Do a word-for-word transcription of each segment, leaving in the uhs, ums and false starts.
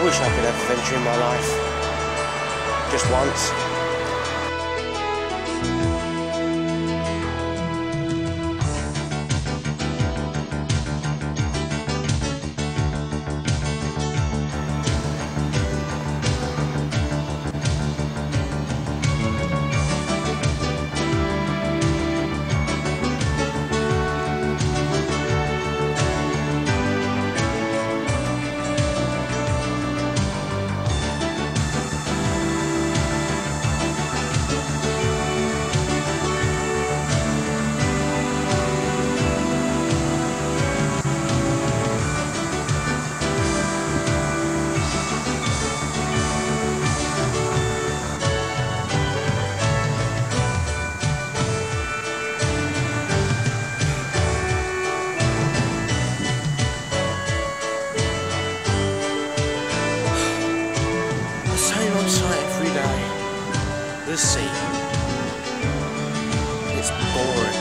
wish I could have adventure in my life. Just once. The sea. It's boring.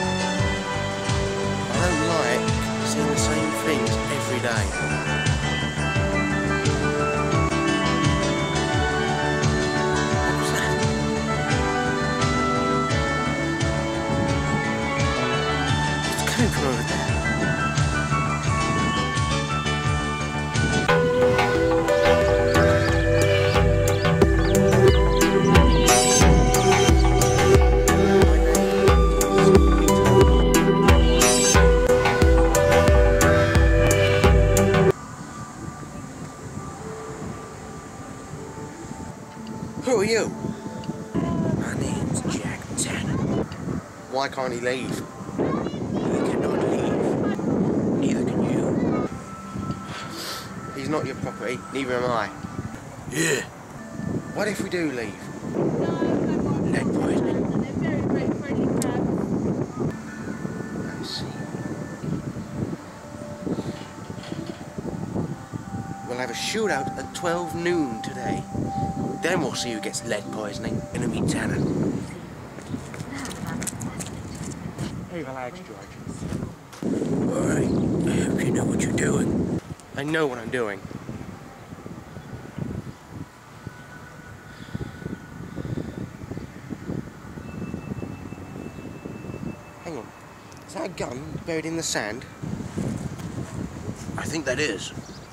I don't like seeing the same things every day. What was that? It's coming from over there. Who are you? My name's Jack Tanner. Why can't he leave? He cannot leave. Neither can you. He's not your property, neither am I. Yeah. What if we do leave? Lead poisoning. I see. We'll have a shootout at twelve noon today. Then we'll see who gets lead poisoning in a meat Tanner. Hey, relax, George. Alright, I hope you know what you're doing. I know what I'm doing. Hang on. Is that a gun buried in the sand? I think that is.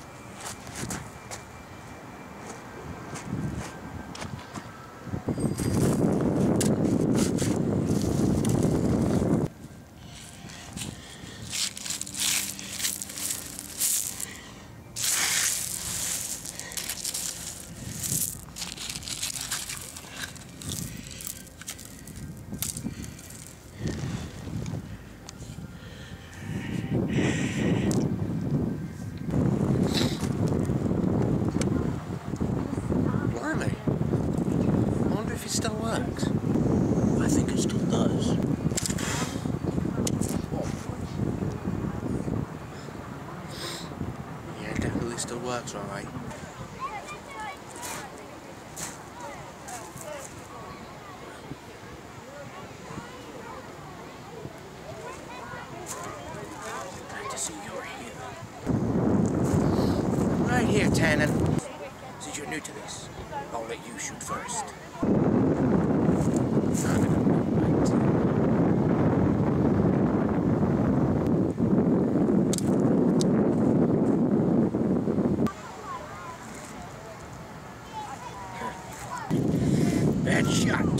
Blimey. I wonder if it still works. I think it still does. Yeah, it definitely still works, alright. Glad to see you're here. Right here, Tanner. Since you're new to this, I'll let you shoot first. Bad shot.